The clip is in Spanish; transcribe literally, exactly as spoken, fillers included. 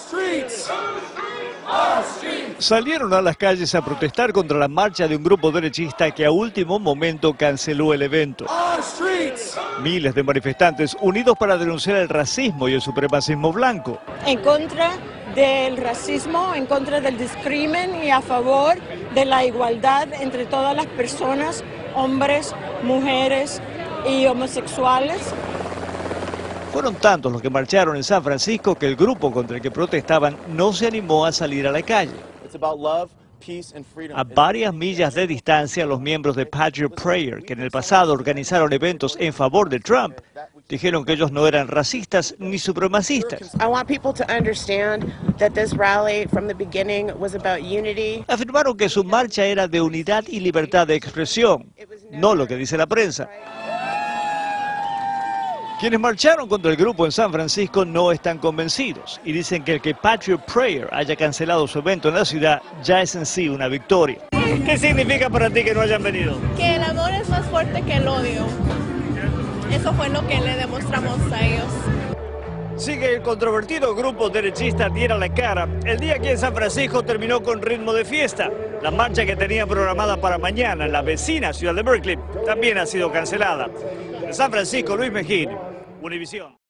Salieron a las calles a protestar contra la marcha de un grupo derechista que a último momento canceló el evento. Miles de manifestantes unidos para denunciar el racismo y el supremacismo blanco. En contra del racismo, en contra del discrimen y a favor de la igualdad entre todas las personas, hombres, mujeres y homosexuales. Fueron tantos los que marcharon en San Francisco que el grupo contra el que protestaban no se animó a salir a la calle. A varias millas de distancia, los miembros de Patriot Prayer, que en el pasado organizaron eventos en favor de Trump, dijeron que ellos no eran racistas ni supremacistas. Afirmaron que su marcha era de unidad y libertad de expresión, no lo que dice la prensa. Quienes marcharon contra el grupo en San Francisco no están convencidos y dicen que el que Patriot Prayer haya cancelado su evento en la ciudad ya es en sí una victoria. ¿Qué significa para ti que no hayan venido? Que el amor es más fuerte que el odio. Eso fue lo que le demostramos a ellos. Sigue el controvertido grupo derechista Diera la Cara. El día aquí en San Francisco terminó con ritmo de fiesta. La marcha que tenía programada para mañana en la vecina ciudad de Berkeley también ha sido cancelada. En San Francisco, Luis Mejín, Univisión.